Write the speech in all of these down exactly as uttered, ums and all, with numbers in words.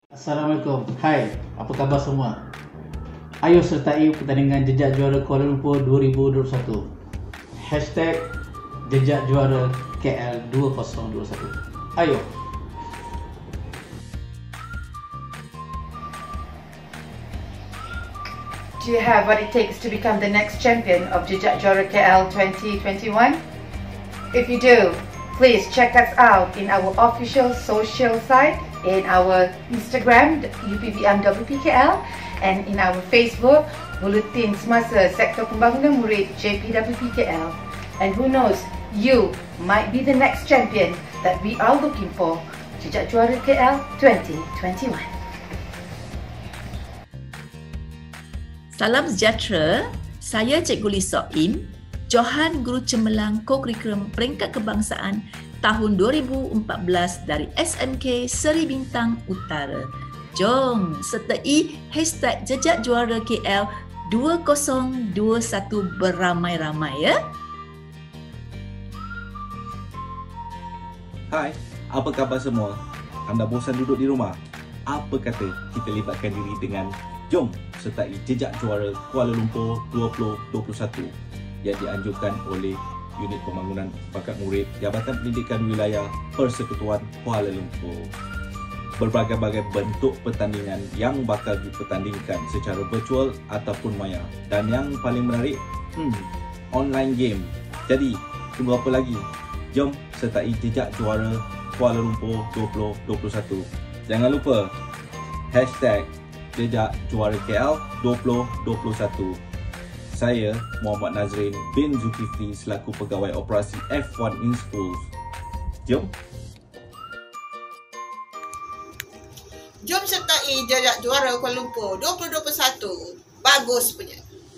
Assalamualaikum. Hai, apa khabar semua? Ayo sertai pertandingan Jejak Juara Kuala Lumpur dua ribu dua puluh satu. Hashtag Jejak Juara K L dua ribu dua puluh satu. Ayo. Do you have what it takes to become the next champion of Jejak Juara K L twenty twenty-one? If you do, please check us out in our official social site, in our Instagram U P V M W P K L, and in our Facebook Buletin Semasa Sektor Pembangunan Murid J P W P K L. And who knows, you might be the next champion that we are looking for. Jejak Juara K L twenty twenty-one. Salam sejahtera, saya Cikgu Lisa Im, Johan Guru Cemerlang Co-Curriculum Peringkat Kebangsaan tahun dua ribu empat belas dari S M K Seri Bintang Utara. Jom sertai hashtag Jejak Juara K L dua ribu dua puluh satu beramai-ramai ya. Hai, apa khabar semua? Anda bosan duduk di rumah? Apa kata kita libatkan diri dengan Jom sertai Jejak Juara Kuala Lumpur dua ribu dua puluh satu yang dianjurkan oleh Unit Pembangunan Bakat Murid Jabatan Pendidikan Wilayah Persekutuan Kuala Lumpur. Berbagai-bagai bentuk pertandingan yang bakal dipertandingkan secara virtual ataupun maya. Dan yang paling menarik, hmm, online game. Jadi, tunggu apa lagi? Jom sertai Jejak Juara Kuala Lumpur dua ribu dua puluh satu. Jangan lupa hashtag Jejak Juara K L dua ribu dua puluh satu. Saya Muhammad Nazrin bin Zulkifli selaku Pegawai Operasi F one in Schools. Jom. Jom sertai Jejak Juara Kuala Lumpur dua ribu dua puluh satu. Bagus punya.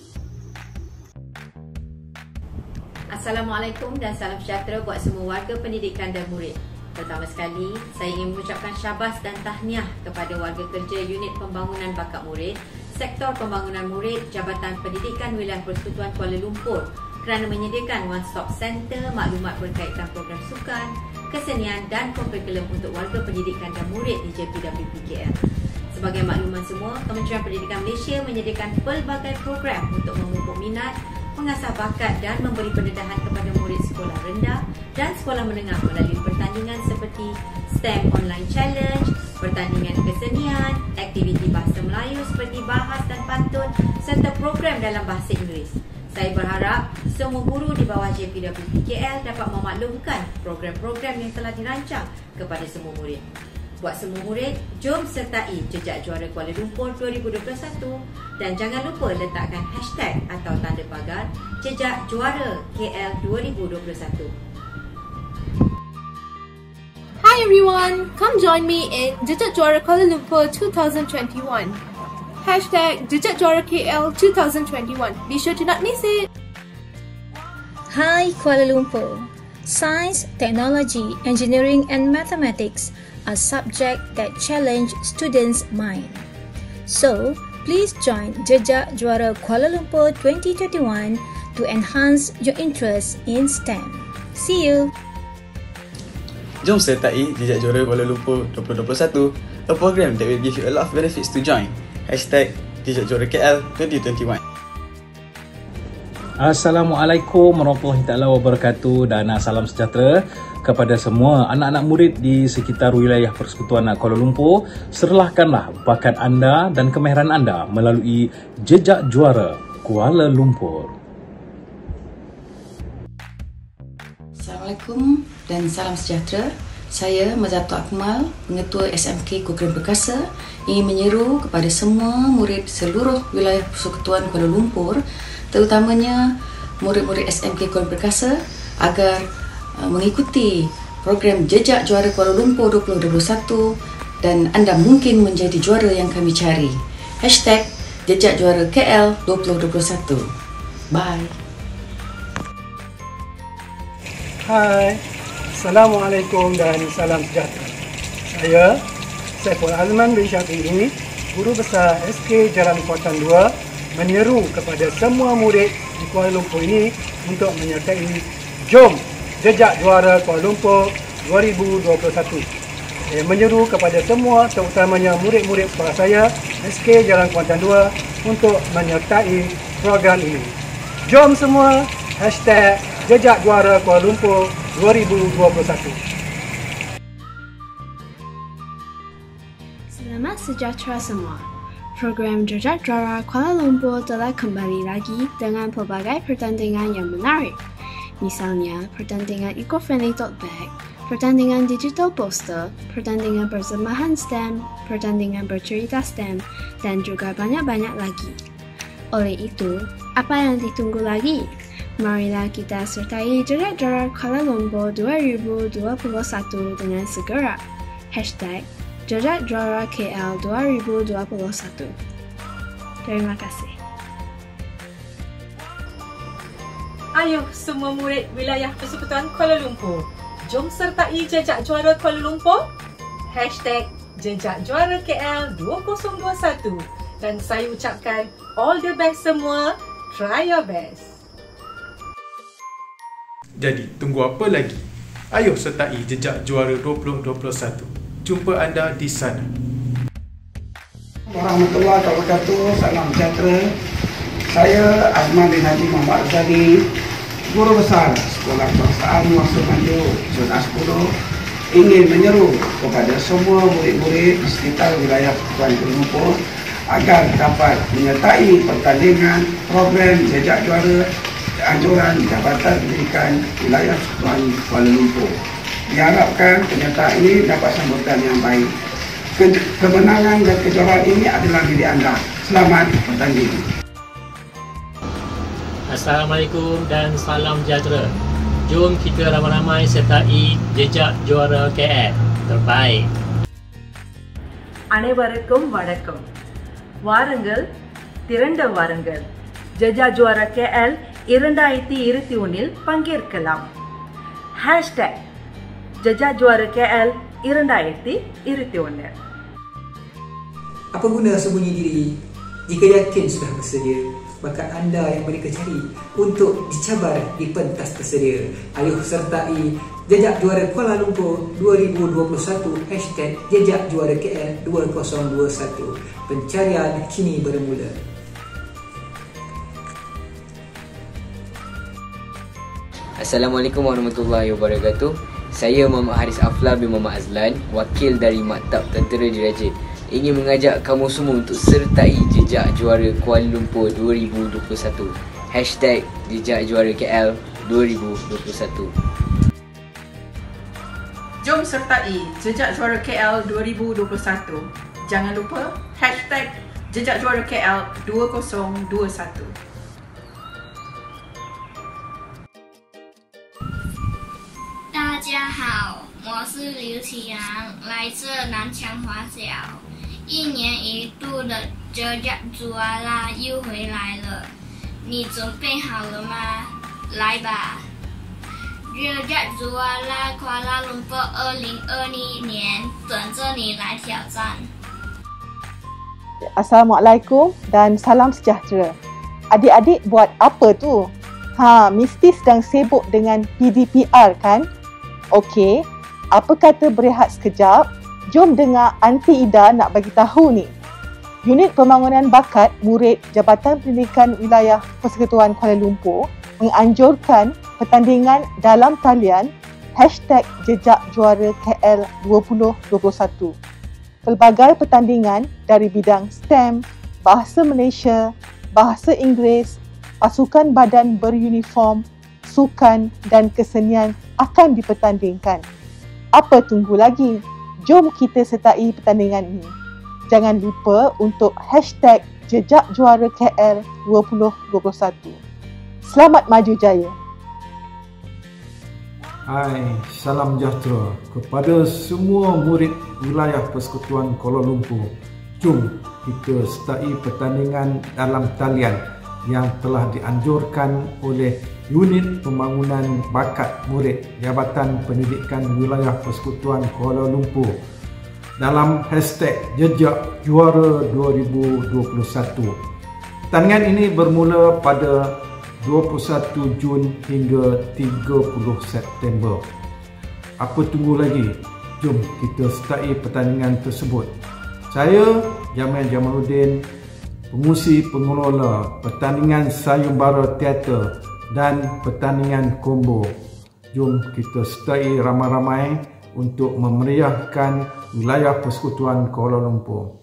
Assalamualaikum dan salam sejahtera buat semua warga pendidikan dan murid. Pertama sekali, saya ingin mengucapkan syabas dan tahniah kepada warga kerja Unit Pembangunan Bakat Murid, Sektor Pembangunan Murid, Jabatan Pendidikan Wilayah Persekutuan Kuala Lumpur kerana menyediakan one-stop center maklumat berkaitan program sukan, kesenian dan kurikulum untuk warga pendidikan dan murid di J P W P K L. Sebagai makluman semua, Kementerian Pendidikan Malaysia menyediakan pelbagai program untuk memupuk minat, mengasah bakat dan memberi pendedahan kepada murid sekolah rendah dan sekolah menengah melalui pertandingan seperti STEM Online Challenge, pertandingan kesenian, aktiviti bahasa Melayu seperti bahas dan pantun serta program dalam bahasa Inggeris. Saya berharap semua guru di bawah J P W P K L dapat memaklumkan program-program yang telah dirancang kepada semua murid. Buat semua murid, jom sertai Jejak Juara Kuala Lumpur dua ribu dua puluh satu dan jangan lupa letakkan hashtag atau tanda pagar Jejak Juara K L dua ribu dua puluh satu. Hi everyone, come join me in Jejak Juara Kuala Lumpur twenty twenty-one. Hashtag Jejak Juara K L twenty twenty-one. Be sure to not miss it. Hi Kuala Lumpur. Science, technology, engineering and mathematics are subjects that challenge students' mind. So, please join Jejak Juara Kuala Lumpur twenty twenty-one to enhance your interest in STEM. See you! Jom sertai Jejak Juara Kuala Lumpur dua ribu dua puluh satu, a program that will give you a lot of benefits to join. Hashtag Jejak Juara K L twenty twenty-one. Assalamualaikum warahmatullahi taala wabarakatuh dan salam sejahtera kepada semua anak-anak murid di sekitar wilayah Persekutuan Kuala Lumpur. Serlahkanlah bakat anda dan kemahiran anda melalui Jejak Juara Kuala Lumpur. Assalamualaikum dan salam sejahtera. Saya Mazatul Akmal, Pengetua S M K Kukuran Perkasa, ingin menyeru kepada semua murid seluruh wilayah Persekutuan Kuala Lumpur, terutamanya murid-murid S M K Kukuran Perkasa, agar uh, mengikuti program Jejak Juara Kuala Lumpur dua ribu dua puluh satu dan anda mungkin menjadi juara yang kami cari. Hashtag Jejak Juara K L dua ribu dua puluh satu. Bye. Hai, Assalamualaikum dan salam sejahtera. Saya Saiful Azman bin Syafi'i, Guru Besar S K Jalan Kuantan dua, menyeru kepada semua murid di Kuala Lumpur ini untuk menyertai Jom Jejak Juara Kuala Lumpur dua ribu dua puluh satu. Saya menyeru kepada semua, terutamanya murid-murid sekolah saya S K Jalan Kuantan dua untuk menyertai program ini. Jom semua, hashtag Jejak Juara Kuala Lumpur dua ribu dua puluh satu. Selamat sejahtera semua. Program Jejak Juara Kuala Lumpur telah kembali lagi dengan pelbagai pertandingan yang menarik. Misalnya, pertandingan eco-friendly tote bag, pertandingan digital poster, pertandingan persembahan STEM, pertandingan bercerita STEM, dan juga banyak-banyak lagi. Oleh itu, apa yang ditunggu lagi? Marilah kita sertai Jejak Juara Kuala Lumpur dua ribu dua puluh satu dengan segera. Hashtag Jejak Juara K L dua ribu dua puluh satu. Terima kasih. Ayuh semua murid wilayah Persekutuan Kuala Lumpur, jom sertai Jejak Juara Kuala Lumpur, hashtag Jejak Juara K L dua ribu dua puluh satu, dan saya ucapkan all the best semua, try your best. Jadi tunggu apa lagi? Ayuh sertai Jejak Juara dua ribu dua puluh satu. Jumpa anda di sana. Warahmatullahi wabarakatuh. Salam sejahtera. Saya Azman bin Haji Muhammad Azali, Guru Besar Sekolah Kebangsaan Muasa Manjung Zona sepuluh, ingin menyeru kepada semua murid-murid di sekitar wilayah Persekutuan Kuala Lumpur agar dapat menyertai pertandingan program Jejak Juara anjuran Jabatan Pendidikan Wilayah Persekutuan Kuala Lumpur. Diharapkan penyertaan ini dapat sambutan yang baik. Ke- kemenangan dan kejuaraan ini adalah milik anda. Selamat bertanding. Assalamualaikum dan salam sejahtera. Jom kita ramai-ramai sertai Jejak Juara K L. Terbaik. அனைவருக்கும் வணக்கம். வாருங்கள், திரண்ட வாருங்கள். ஜெஜா ஜுவாரா K L இரண்டாயிரத்தி இருபத்தி ஒன்றில் பங்கேற்கலாம். Hashtag Jejak Juara K L இரண்டாயிரத்தி இருபத்தி ஒன்று. Apa guna sembunyi diri jika yakin sudah bersedia? Bakat anda yang mereka cari untuk dicabar di pentas tersedia. Ayuh sertai Jejak Juara Kuala Lumpur dua ribu dua puluh satu, hashtag Jejak Juara K L dua ribu dua puluh satu. Pencarian kini bermula. Assalamualaikum warahmatullahi wabarakatuh. Saya Muhammad Haris Afla bin Muhammad Azlan, wakil dari Maktab Tentera Diraja, ingin mengajak kamu semua untuk sertai Jejak Juara Kuala Lumpur dua ribu dua puluh satu. Hashtag Jejak Juara K L dua ribu dua puluh satu. Jom sertai Jejak Juara K L dua ribu dua puluh satu. Jangan lupa hashtag Jejak Juara K L dua ribu dua puluh satu. 大家好，我是刘启阳，来自南强华小。一年一度的Jejak Juara又回来了，你准备好了吗？来吧！Jejak Juara Kuala Lumpur 二零二一年等着你来挑战。 Assalamualaikum dan salam sejahtera. Adik-adik buat apa tu? Ha, mesti sedang sibuk dengan P D P R kan? Okey, apa kata berehat sekejap? Jom dengar Aunty Ida nak bagi tahu ni. Unit Pembangunan Bakat Murid Jabatan Pendidikan Wilayah Persekutuan Kuala Lumpur menganjurkan pertandingan dalam talian hashtag Jejak Juara K L dua ribu dua puluh satu. Pelbagai pertandingan dari bidang STEM, Bahasa Malaysia, Bahasa Inggeris, pasukan badan beruniform, sukan dan kesenian akan dipertandingkan. Apa tunggu lagi? Jom kita sertai pertandingan ini. Jangan lupa untuk hashtag Jejak Juara K L dua ribu dua puluh satu. Selamat maju jaya. Hai, salam sejahtera kepada semua murid wilayah Persekutuan Kuala Lumpur. Jom kita sertai pertandingan dalam talian yang telah dianjurkan oleh Unit Pembangunan Bakat Murid Jabatan Pendidikan Wilayah Persekutuan Kuala Lumpur dalam hashtag Jejak Juara dua ribu dua puluh satu. Pertandingan ini bermula pada dua puluh satu Jun hingga tiga puluh September. Apa tunggu lagi? Jom kita sertai pertandingan tersebut. Saya, Jamil Jamaluddin, pengurusi pengelola pertandingan sayembara teater dan pertandingan combo. Jom kita sertai ramai-ramai untuk memeriahkan wilayah Persekutuan Kuala Lumpur.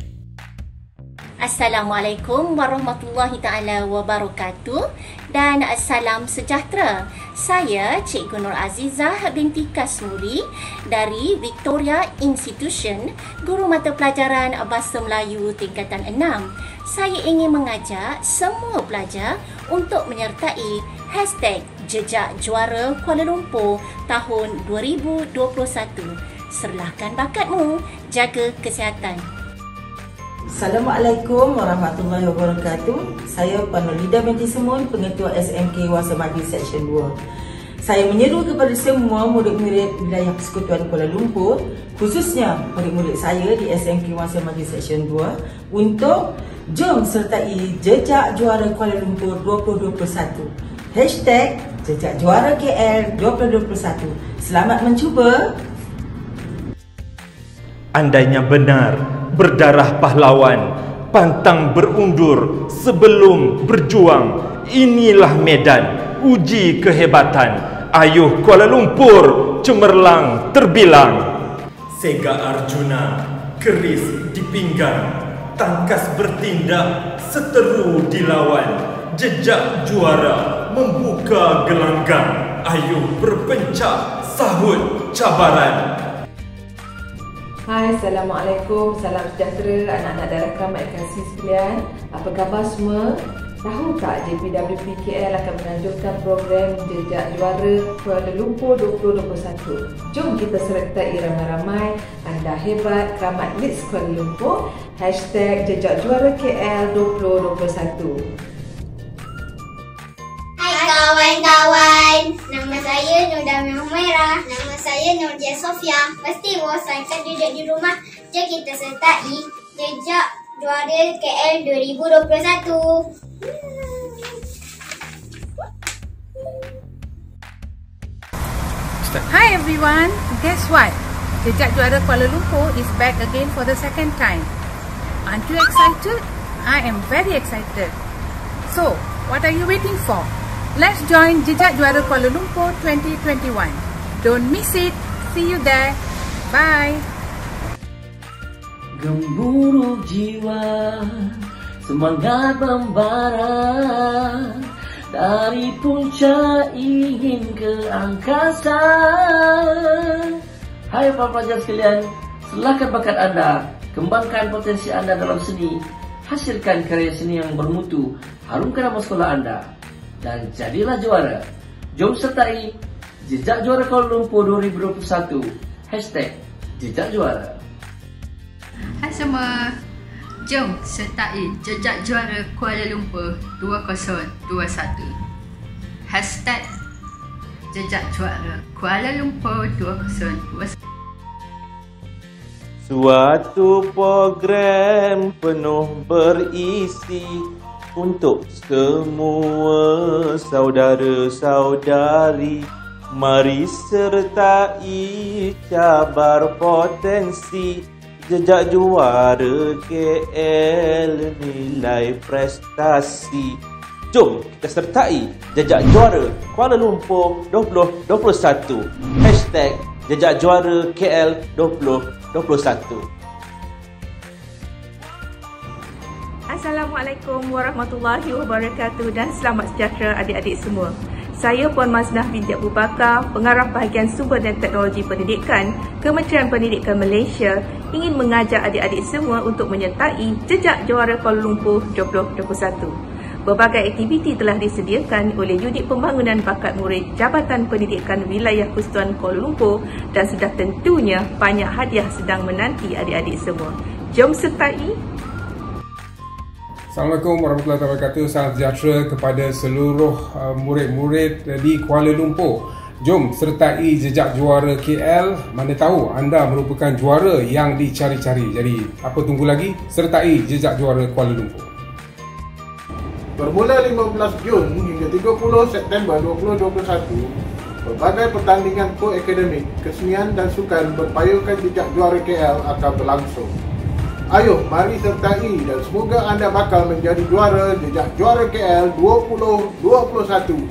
Assalamualaikum warahmatullahi taala wabarakatuh dan salam sejahtera. Saya Cikgu Nur Azizah binti Kasmuri dari Victoria Institution, Guru Mata Pelajaran Bahasa Melayu tingkatan enam. Saya ingin mengajak semua pelajar untuk menyertai hashtag Jejak Juara Kuala Lumpur tahun dua ribu dua puluh satu. Serlahkan bakatmu, jaga kesihatan. Assalamualaikum warahmatullahi wabarakatuh. Saya Puan Nurlida binti Semun, Pengetua S M K Wangsa Maghrib Seksyen dua. Saya menyeru kepada semua murid-murid wilayah Persekutuan Kuala Lumpur, khususnya murid-murid saya di S M K Wangsa Maghrib Seksyen dua, untuk jom sertai Jejak Juara Kuala Lumpur dua ribu dua puluh satu. Hashtag Jejak Juara K L dua ribu dua puluh satu. Selamat mencuba. Andainya benar berdarah pahlawan, pantang berundur sebelum berjuang. Inilah medan uji kehebatan. Ayuh Kuala Lumpur cemerlang terbilang. Sega Arjuna keris di pinggang, tangkas bertindak seteru dilawan. Jejak juara membuka gelanggang. Ayuh berpencak sahut cabaran. Hai, Assalamualaikum, salam sejahtera anak-anak darah keramat kasih sekalian. Apa khabar semua? Tahu tak J P W P K L akan menanjurkan program Jejak Juara Kuala Lumpur dua ribu dua puluh satu. Jom kita sertai ramai-ramai anda hebat keramat Leeds Kuala Lumpur. Hashtag Jejak Juara K L dua ribu dua puluh satu. Kawan-kawan, nama saya Nur Damia Humairah. Nama saya Nur Dia Sofia. Pasti bosankan duduk di rumah. Jom kita sertai Jejak Juara K L dua ribu dua puluh satu. Hi everyone, guess what? Jejak Juara Kuala Lumpur is back again for the second time. Aren't you excited? I am very excited. So, what are you waiting for? Let's join Jejak Juara Kuala Lumpur twenty twenty-one. Don't miss it. See you there. Bye. Gemuruh jiwa, semangat membara, dari puncak ingin ke angkasa. Hai para pelajar sekalian, serlahkan bakat anda, kembangkan potensi anda dalam seni, hasilkan karya seni yang bermutu, harumkan nama sekolah anda, dan jadilah juara. Jom sertai Jejak Juara Kuala Lumpur dua ribu dua puluh satu. Hashtag Jejak Juara. Hai semua, jom sertai Jejak Juara Kuala Lumpur dua ribu dua puluh satu. Hashtag Jejak Juara Kuala Lumpur dua ribu dua puluh satu. Suatu program penuh berisi untuk semua saudara-saudari. Mari sertai cabar potensi Jejak Juara K L nilai prestasi. Jom kita sertai Jejak Juara Kuala Lumpur dua ribu dua puluh satu. Hashtag Jejak Juara K L dua ribu dua puluh satu. Assalamualaikum warahmatullahi wabarakatuh dan selamat sejahtera adik-adik semua. Saya Puan Maznah binti Abu Bakar, Pengarah Bahagian Sumber dan Teknologi Pendidikan, Kementerian Pendidikan Malaysia, ingin mengajak adik-adik semua untuk menyertai Jejak Juara Kuala Lumpur dua ribu dua puluh satu. Berbagai aktiviti telah disediakan oleh Unit Pembangunan Bakat Murid Jabatan Pendidikan Wilayah Persekutuan Kuala Lumpur dan sudah tentunya banyak hadiah sedang menanti adik-adik semua. Jom sertai. Assalamualaikum warahmatullahi wabarakatuh. Salam sejahtera kepada seluruh uh, murid-murid di Kuala Lumpur. Jom sertai Jejak Juara K L. Mana tahu anda merupakan juara yang dicari-cari. Jadi apa tunggu lagi? Sertai Jejak Juara Kuala Lumpur. Bermula lima belas Jun hingga tiga puluh September dua ribu dua puluh satu, Pelbagai pertandingan ko-akademik, kesenian dan sukan berpayungkan jejak juara K L akan berlangsung. Ayuh, mari sertai dan semoga anda bakal menjadi juara jejak juara K L dua ribu dua puluh satu.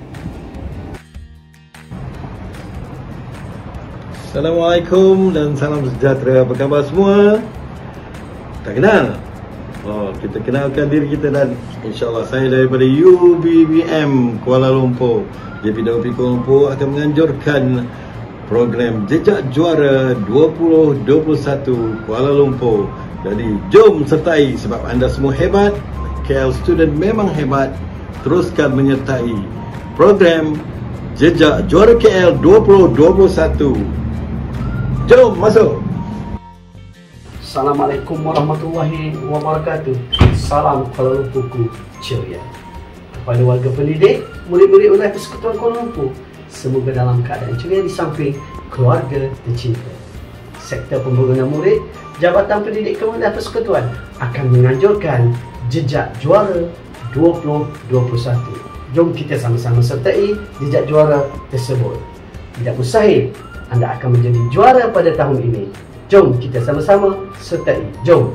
Assalamualaikum dan salam sejahtera. Apa khabar semua? Tak kenal? Oh, kita kenalkan diri kita dan insyaAllah saya daripada U B B M Kuala Lumpur. J P W P Kuala Lumpur akan menganjurkan program Jejak Juara dua ribu dua puluh satu Kuala Lumpur. Jadi jom sertai sebab anda semua hebat. K L Student memang hebat. Teruskan menyertai program Jejak Juara K L dua ribu dua puluh satu. Jom masuk. Assalamualaikum warahmatullahi wabarakatuh. Salam Kuala Lumpurku ceria. Kepada warga pendidik, murid-murid wilayah Persekutuan Kuala Lumpur, semoga dalam keadaan ceria di samping keluarga tercinta. Sektor Pembangunan Murid, Jabatan Pendidikan Wilayah Persekutuan akan menganjurkan Jejak Juara dua ribu dua puluh satu. Jom kita sama-sama sertai jejak juara tersebut. Tidak mustahil anda akan menjadi juara pada tahun ini. Jom kita sama-sama sertai. Jom.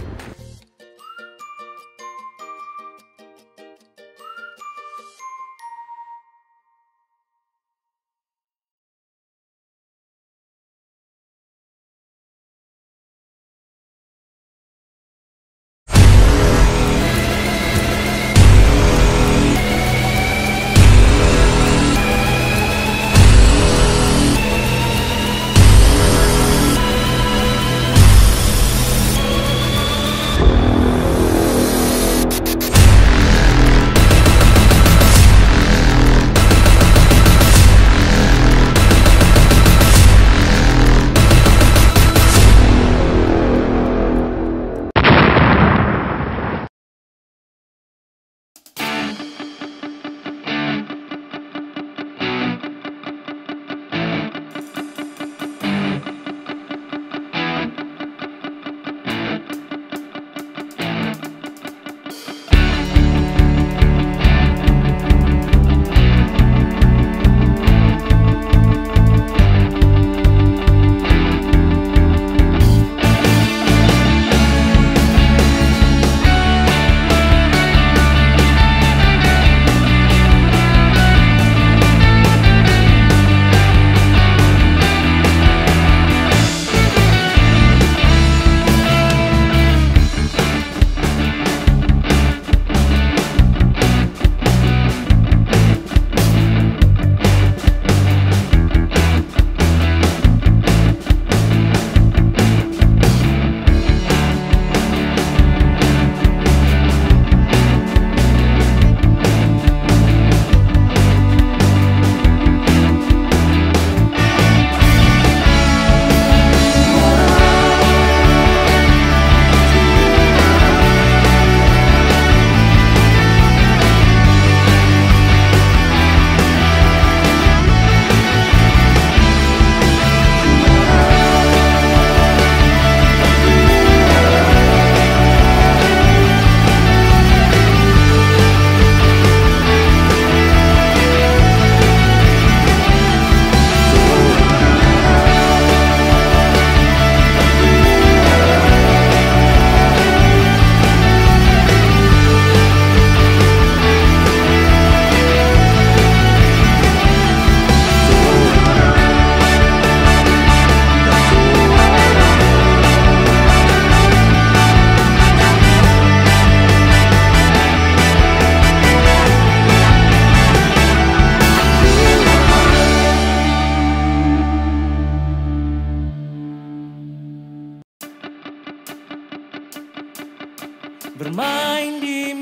Bermain di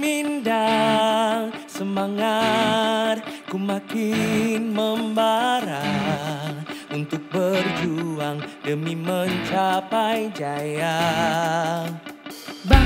Mindang, semangat ku makin membara untuk berjuang demi mencapai jaya.